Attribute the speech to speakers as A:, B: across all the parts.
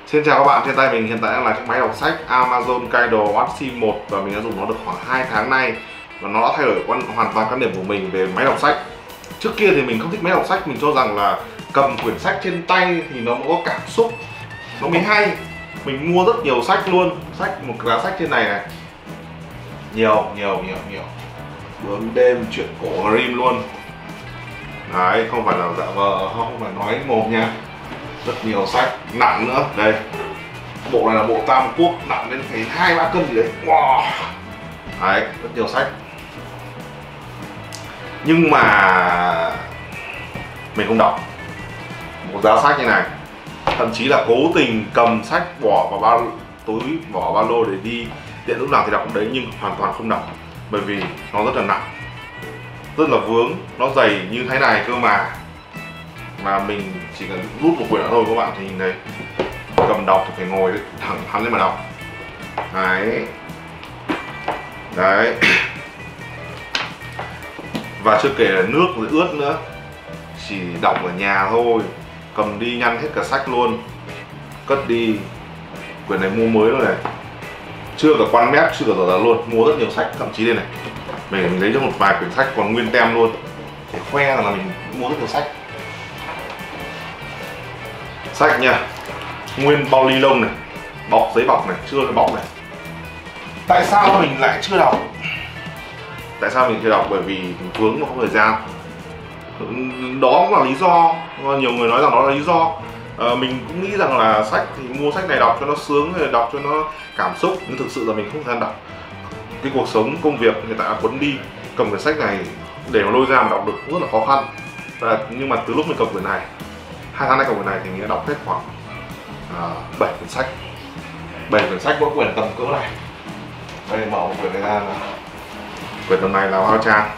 A: Xin chào các bạn, trên tay mình hiện tại đang là chiếc máy đọc sách Amazon Kindle Waxi 1 và mình đã dùng nó được khoảng 2 tháng nay và nó đã thay đổi hoàn toàn quan điểm của mình về máy đọc sách. Trước kia thì mình không thích máy đọc sách, mình cho rằng là cầm quyển sách trên tay thì nó có cảm xúc, nó mới hay. Mình mua rất nhiều sách luôn, một giá sách trên này này, nhiều bướm đêm, chuyện cổ Grimm luôn. Đấy, không phải là dạ vờ, không phải nói mồm nha. Rất nhiều sách, nặng nữa. Đây, bộ này là bộ Tam Quốc, nặng đến phải 2-3 cân gì đấy. Wow. Đấy, rất nhiều sách. Nhưng mà mình không đọc. Một giá sách như này, thậm chí là cố tình cầm sách bỏ vào túi, bỏ ba lô để đi tiện lúc nào thì đọc đấy, nhưng hoàn toàn không đọc. Bởi vì nó rất là nặng, rất là vướng, nó dày như thế này cơ mà mình chỉ cần rút một quyển thôi các bạn thì nhìn thấy, cầm đọc thì phải ngồi thẳng hắn lên mà đọc. Đấy và chưa kể là nước rồi ướt nữa, chỉ đọc ở nhà thôi, cầm đi nhăn hết cả sách luôn, cất đi. Quyển này mua mới rồi này, chưa cả quan mét, chưa cả tờ luôn, mua rất nhiều sách, thậm chí đây này mình lấy cho một vài quyển sách còn nguyên tem luôn để khoe rằng là mình mua rất nhiều sách. Sách nha, nguyên bao ni lông này, bọc giấy bọc này, chưa cái bọc này. Tại sao mình lại chưa đọc? Tại sao mình chưa đọc? Bởi vì mình vướng mà không thời gian. Đó cũng là lý do, nhiều người nói rằng đó là lý do. Mình cũng nghĩ rằng là sách thì mua sách này đọc cho nó sướng, hay đọc cho nó cảm xúc, nhưng thực sự là mình không thể đọc. Cái cuộc sống công việc người ta cuốn đi, cầm cái sách này để mà lôi ra mà đọc được rất là khó khăn. Nhưng mà từ lúc mình cầm quyển này, 2 tháng nay cầm quyển này thì mình đã đọc hết khoảng 7 quyển sách. 7 quyển sách, mỗi quyển tầm cỡ này. Đây, mở một quyển này ra, quyển tầm này là bao trang,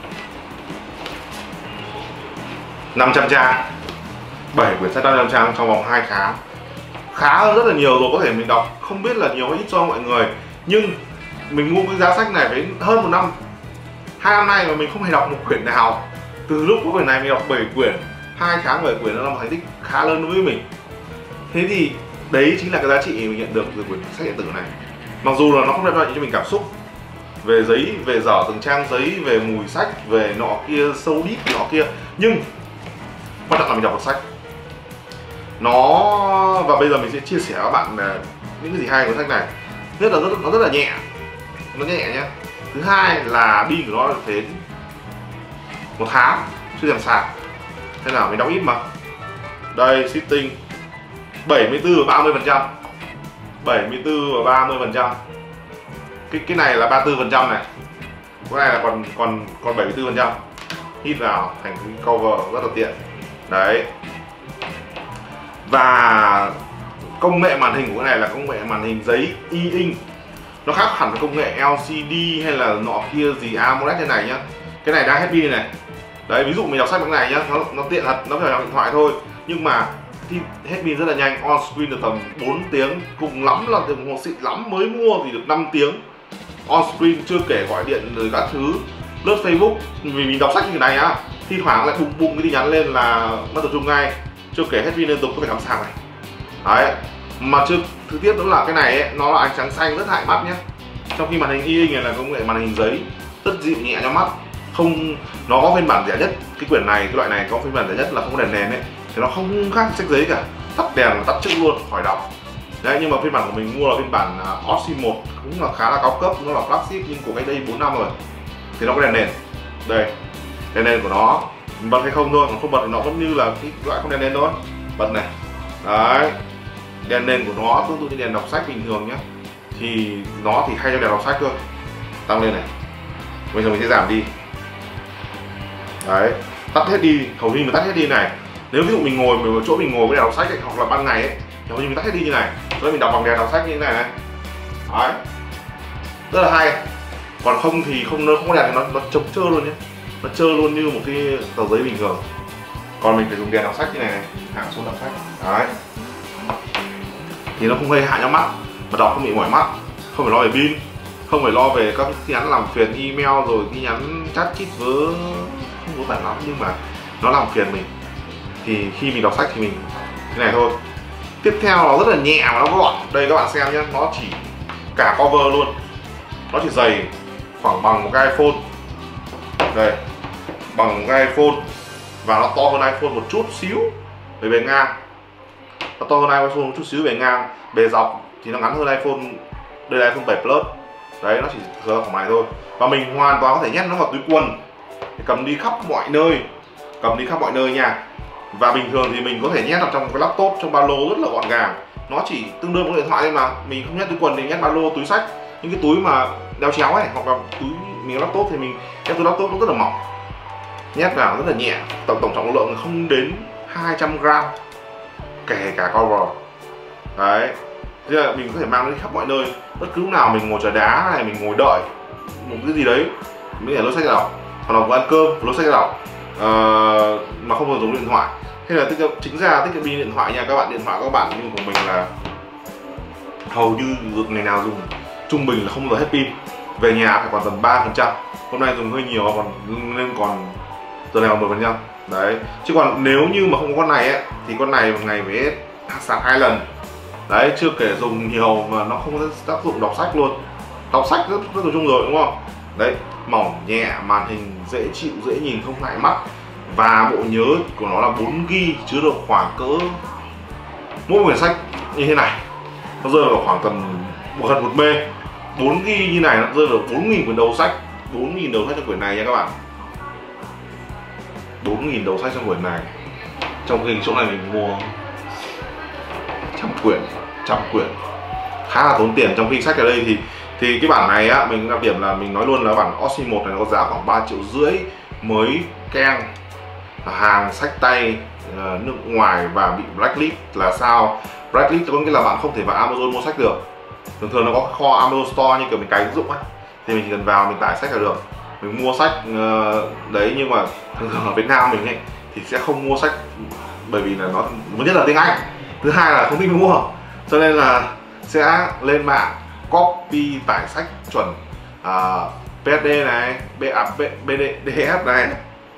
A: 500 trang. 7 quyển sách 500 trang trong vòng 2 tháng, khá hơn rất là nhiều rồi. Có thể mình đọc không biết là nhiều hay ít cho mọi người, nhưng mình mua cái giá sách này với hơn 1 năm, 2 năm nay mà mình không hề đọc một quyển nào. Từ lúc có quyển này mình đọc 7 quyển, 2 tháng 7 quyển, nó là một thành tích khá lớn đối với mình. Thế thì đấy chính là cái giá trị mình nhận được từ quyển sách điện tử này. Mặc dù là nó không đem lại cho mình cảm xúc về giấy, về dở từng trang giấy, về mùi sách, về nọ kia, sâu đít nọ kia, nhưng quan trọng là mình đọc được sách nó. Và bây giờ mình sẽ chia sẻ với các bạn những cái gì hay của sách này. Nhất là nó rất là nhẹ, nó nhẹ nhá. Thứ hai là pin của nó đến 1 tháng chưa thèm sạc. Thế nào mình đọc ít mà. Đây, sitting 74 và 30%, 74 và 30%. Cái này là 34% này, cái này là còn 74%. Hít vào thành cái cover rất là tiện. Đấy. Và công nghệ màn hình của cái này là công nghệ màn hình giấy e-ink. Nó khác hẳn với công nghệ LCD hay là nọ kia gì AMOLED thế này nhá. Cái này đang hết pin này. Đấy, ví dụ mình đọc sách bằng này nhá, nó tiện thật, nó phải đọc điện thoại thôi. Nhưng mà thì hết pin rất là nhanh, on screen được tầm 4 tiếng, cùng lắm là đồng hồ xịn lắm mới mua thì được 5 tiếng. On screen chưa kể gọi điện rồi các thứ, lướt Facebook. Vì mình đọc sách như thế này á, thi thoảng lại bùng cái tin nhắn lên là mất tập trung ngay. Chưa kể hết pin liên tục, có phải cắm sạc này. Đấy. Mà thứ tiếp nữa là cái này ấy, nó là ánh sáng xanh rất hại mắt nhé. Trong khi màn hình e-ink này là công nghệ màn hình giấy rất dịu nhẹ cho mắt. Không, nó có phiên bản rẻ nhất, cái quyển này, cái loại này có phiên bản rẻ nhất là không có đèn nền ấy, thì nó không khác sách giấy cả, tắt đèn là tắt trước luôn khỏi đọc. Đấy, nhưng mà phiên bản của mình mua là phiên bản Waxi 1, cũng là khá là cao cấp, nó là flagship nhưng của cách đây 4 năm rồi, thì nó có đèn nền. Đây, đèn nền của nó bật hay không thôi, còn không bật thì nó vẫn như là cái loại không đèn nền thôi. Bật này. Đấy, đèn nền của nó tương tự như đèn đọc sách bình thường nhé, thì nó thì hay cho đèn đọc sách thôi. Tăng lên này, bây giờ mình sẽ giảm đi. Đấy, tắt hết đi, hầu như mình tắt hết đi này. Nếu ví dụ mình ngồi ở chỗ mình ngồi với đèn đọc sách ấy, hoặc là ban ngày ấy, thì hầu như mình tắt hết đi như này, rồi mình đọc bằng đèn đọc sách như thế này này. Đấy, rất là hay. Còn không thì không có đèn thì nó trống trơ luôn nhé, nó trơ luôn như một cái tờ giấy bình thường. Còn mình phải dùng đèn đọc sách như này, hạ xuống đọc sách. Đấy, thì nó không gây hại cho mắt, mà đọc không bị mỏi mắt, không phải lo về pin, không phải lo về các tin nhắn làm phiền, email rồi tin nhắn chat chít vớ không có phải lắm, nhưng mà nó làm phiền mình. Thì khi mình đọc sách thì mình thế này thôi, Tiếp theo nó rất là nhẹ và nó gọn. Đây các bạn xem nhé, nó chỉ cả cover luôn, nó chỉ dày khoảng bằng một cái iPhone. Đây, bằng một cái iPhone. Và nó to hơn iPhone một chút xíu về bề ngang. Nó to hơn iPhone một chút xíu về ngang. Bề dọc thì nó ngắn hơn iPhone. Đây là iPhone 7 Plus. Đấy, nó chỉ thừa khoảng này thôi. Và mình hoàn toàn có thể nhét nó vào túi quần để cầm đi khắp mọi nơi. Cầm đi khắp mọi nơi nha. Và bình thường thì mình có thể nhét vào trong cái laptop, trong ba lô rất là gọn gàng. Nó chỉ tương đương với điện thoại thôi mà. Mình không nhét túi quần thì nhét ba lô, túi xách, những cái túi mà đeo chéo ấy, hoặc là túi mình laptop thì mình nhét túi laptop nó rất là mỏng. Nhét vào rất là nhẹ, tổng trọng lượng không đến 200 gram, kể cả cover. Đấy, thế là mình có thể mang đi khắp mọi nơi. Bất cứ lúc nào mình ngồi chờ đá này, mình ngồi đợi một cái gì đấy, mình có thể lôi sách ra đọc, hoặc là vừa ăn cơm lôi sách ra đọc, mà không cần dùng điện thoại. Thế là chính ra tiết kiệm pin điện thoại nha các bạn. Điện thoại các bạn như của mình là hầu như ngày nào dùng trung bình là không bao giờ hết pin. Về nhà phải còn tầm 3%. Hôm nay dùng hơi nhiều còn nên còn giờ này còn 10%. Đấy, chứ còn nếu như mà không có con này ấy, thì con này một ngày phải sạc 2 lần. Đấy, chưa kể dùng nhiều mà nó không có tác dụng đọc sách luôn. Đọc sách rất là chung rồi đúng không? Đấy, mỏng nhẹ, màn hình dễ chịu, dễ nhìn, không ngại mắt. Và bộ nhớ của nó là 4GB, chứa được khoảng cỡ mỗi quyển sách như thế này nó rơi vào khoảng tầm gần 1 mê. 4GB như này nó rơi vào 4.000 quyển đầu sách. 4.000 đầu sách trong quyển này nha các bạn. 4.000 đầu sách trong quyển này. Trong khi chỗ này mình mua trăm quyển khá là tốn tiền. Trong khi sách ở đây thì cái bản này á, mình đặc điểm là mình nói luôn là bản Oxy 1 này nó có giá khoảng 3,5 triệu mới keng. Hàng sách tay nước ngoài và bị blacklist là sao? Blacklist có nghĩa là bạn không thể vào Amazon mua sách được. Thường thường nó có kho Amazon Store như kiểu mình cài ứng dụng ấy, thì mình chỉ cần vào mình tải sách là được. Mình mua sách đấy, nhưng mà thường thường ở Việt Nam mình ấy thì sẽ không mua sách, bởi vì là nó thứ nhất là tiếng Anh, thứ hai là không thích mua, cho nên là sẽ lên mạng copy tải sách chuẩn PSD này, BDF này,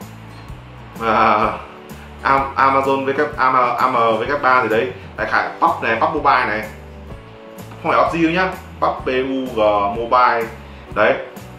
A: Amazon AMW3 thì đấy, đại khái PUB này, PUB Mobile này, không phải PUBG nhá, PUBG Mobile đấy,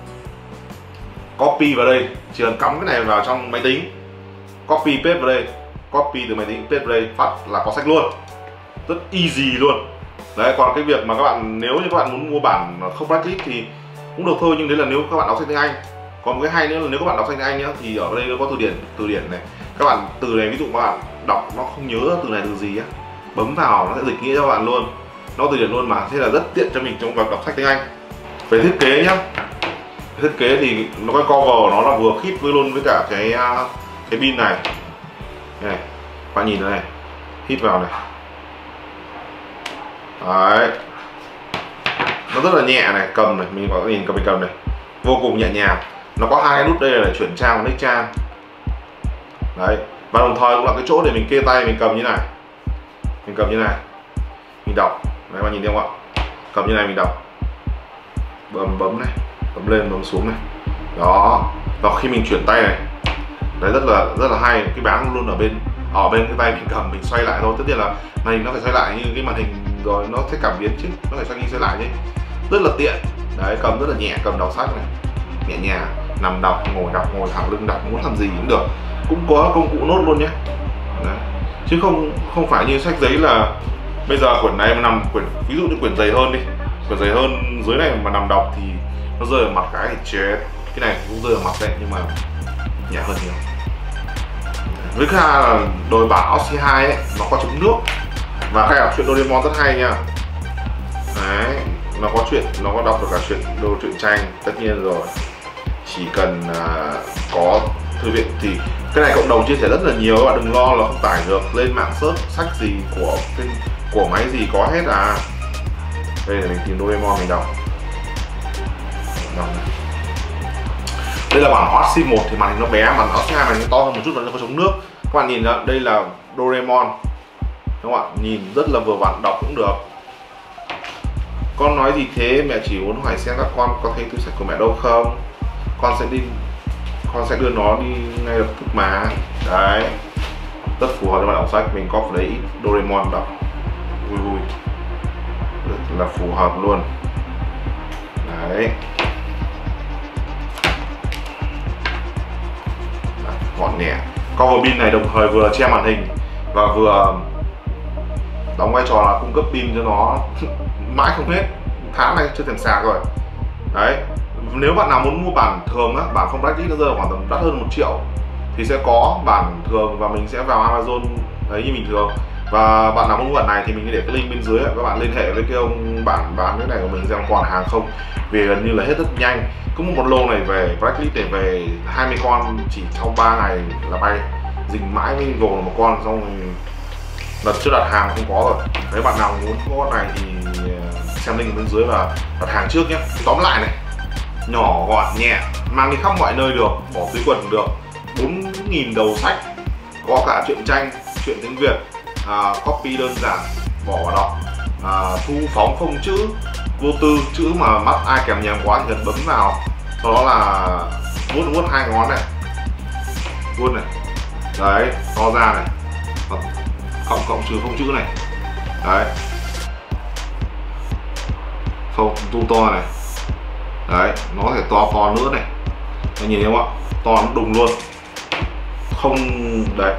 A: copy vào đây, chỉ cần cắm cái này vào trong máy tính, copy paste vào đây, copy từ máy tính paste vào đây, phát là có sách luôn, rất easy luôn. Đấy, còn cái việc mà các bạn nếu như các bạn muốn mua bản không blacklist thì cũng được thôi, nhưng đấy là nếu các bạn đọc sách tiếng Anh. Còn một cái hay nữa là nếu các bạn đọc sách tiếng Anh nhá, thì ở đây nó có từ điển này. Các bạn từ này, ví dụ các bạn đọc nó không nhớ từ này từ gì á, bấm vào nó sẽ dịch nghĩa cho các bạn luôn, nó từ điển luôn mà, thế là rất tiện cho mình trong việc đọc sách tiếng Anh. Về thiết kế nhá, thiết kế thì nó cái cover nó là vừa khít với luôn với cả cái pin này. Này, các bạn nhìn này, hít vào này. Đấy, nó rất là nhẹ này, cầm này, mình có nhìn mình cầm này, vô cùng nhẹ nhàng. Nó có hai nút đây là chuyển trang và nick trang. Đấy, và đồng thời cũng là cái chỗ để mình kê tay, mình cầm như này, mình cầm như này, mình đọc. Đấy, bạn nhìn thấy không ạ? Cầm như này mình đọc, bấm này, bấm lên bấm xuống này, đó. Và khi mình chuyển tay này, đấy rất là hay. Cái bán luôn ở bên cái tay mình cầm, mình xoay lại thôi. Tất nhiên là màn hình nó phải xoay lại như cái màn hình rồi, nó sẽ cảm biến chứ, nó phải xoay đi xoay lại chứ, rất là tiện. Đấy, cầm rất là nhẹ, cầm đọc sách này nhẹ nhàng, nằm đọc, ngồi thẳng lưng đọc, muốn làm gì cũng được. Cũng có công cụ nốt luôn nhé. Đấy, chứ không phải như sách giấy là bây giờ quyển này mà nằm ví dụ như quyển dày hơn đi, quyển dày hơn dưới này mà nằm đọc thì nó rơi ở mặt cái thì chết. Cái này cũng rơi ở mặt đấy, nhưng mà nhẹ hơn nhiều. Với cả là đổi bản Oxy 2 ấy, nó có chống nước. Và cái đọc truyện Doraemon rất hay nha. Đấy, nó có đọc được cả truyện tranh, tất nhiên rồi. Chỉ cần có thư viện thì cái này cộng đồng chia sẻ rất là nhiều, các bạn đừng lo là không tải được, lên mạng search sách gì của máy gì có hết à. Đây là mình tìm Doraemon mình đọc. Đây là bản Oxy 1 thì màn hình nó bé, bản Oxy 2 màn hình to hơn một chút và nó có chống nước. Các bạn nhìn đó, đây là Doraemon, đúng không ạ? Nhìn rất là vừa vặn, đọc cũng được. Con nói gì thế, mẹ chỉ muốn hỏi xem các con có thấy túi sách của mẹ đâu không? Con sẽ đưa nó đi ngay lập tức mà. Đấy, rất phù hợp cho bạn đọc sách. Mình có đấy ít Doraemon đọc. ui rất là phù hợp luôn đấy. Gọn nhẹ. Cover pin này đồng thời vừa che màn hình và vừa đóng vai trò là cung cấp pin cho nó mãi không hết, tháng này chưa thèm sạc rồi đấy. Nếu bạn nào muốn mua bản thường á, bản không Black List nó rơi khoảng tầm đắt hơn 1 triệu thì sẽ có bản thường và mình sẽ vào Amazon đấy như bình thường. Và bạn nào muốn mua bản này thì mình để cái link bên dưới, các bạn liên hệ với cái ông bản bán cái này của mình xem còn hàng không, vì gần như là hết rất nhanh. Có một lô này về Black List để về 20 con chỉ trong 3 ngày là bay, dình mãi mới gồm một con, xong rồi đợt trước đặt hàng không có rồi đấy. Bạn nào muốn có con này thì xem link bên dưới và đặt hàng trước nhé. Tóm lại này, nhỏ gọn nhẹ, mang đi khắp mọi nơi được, bỏ túi quần được, 4.000 đầu sách, có cả truyện tranh, truyện tiếng Việt, copy đơn giản, vỏ vào đó, thu phóng phông chữ vô tư, chữ mà mắt ai kèm nhèm quá thì cần bấm vào, sau đó là vuốt 2 ngón này, vuốt này, đấy, to ra này, cộng trừ phông chữ này, đấy, phông tu to này, đấy, nó có thể to nữa này, anh nhìn thấy không ạ, to nó đùng luôn, không đấy,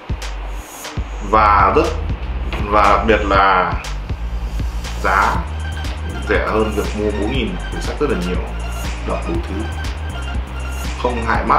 A: và đặc biệt là giá rẻ hơn việc mua 4.000 quyển sách rất là nhiều, đọc đủ thứ, không hại mắt,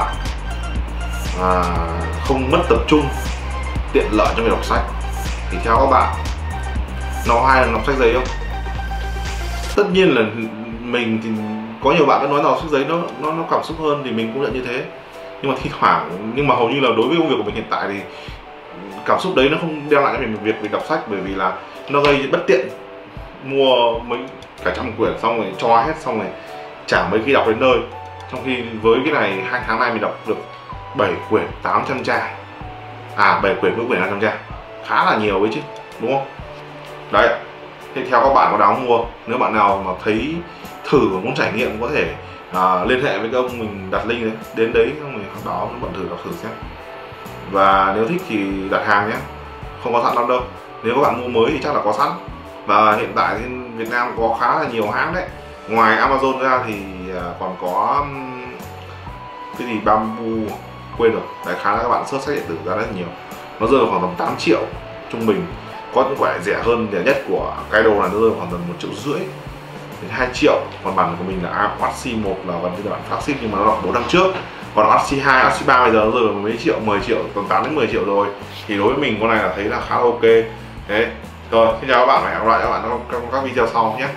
A: không mất tập trung, tiện lợi cho người đọc sách. Thì theo các bạn, nó hay là đọc sách giấy không? Tất nhiên là mình thì có nhiều bạn đã nói là đọc sách giấy nó cảm xúc hơn, thì mình cũng nhận như thế. Nhưng mà thi thoảng, nhưng mà hầu như là đối với công việc của mình hiện tại thì cảm xúc đấy nó không đem lại cho mình một việc đọc sách, bởi vì là nó gây bất tiện, mua mấy cả trăm quyển xong rồi cho hết, xong rồi chả mấy khi đọc đến nơi. Trong khi với cái này 2 tháng nay mình đọc được 7 quyển 800 trang, 7 quyển mỗi quyển 500 trang, khá là nhiều ấy chứ, đúng không? Đấy, thế theo các bạn có đáng mua. Nếu bạn nào mà thấy thử và muốn trải nghiệm có thể liên hệ với các ông mình đặt link đấy, đến đấy xong rồi báo bạn đọc thử xem. Và nếu thích thì đặt hàng nhé, không có sẵn lắm đâu. Nếu các bạn mua mới thì chắc là có sẵn. Và hiện tại thì Việt Nam có khá là nhiều hãng đấy. Ngoài Amazon ra thì còn có cái gì Bamboo, quên rồi. Đại khái là các bạn search sách điện tử ra rất nhiều. Nó rơi vào khoảng tầm 8 triệu trung bình. Có những quả rẻ hơn, rẻ nhất của cái đồ này nó rơi vào khoảng tầm 1,5 triệu đến 2 triệu. Còn bản của mình là Odyssey 1 là gần như là bản flagship, nhưng mà nó là 4 năm trước. Còn Odyssey 2, Odyssey 3 bây giờ nó rơi vào mấy triệu, 10 triệu, tầm 8 đến 10 triệu rồi. Thì đối với mình con này là thấy là khá là ok. Đấy. Rồi, xin chào các bạn, hẹn gặp lại các bạn trong các video sau nhé.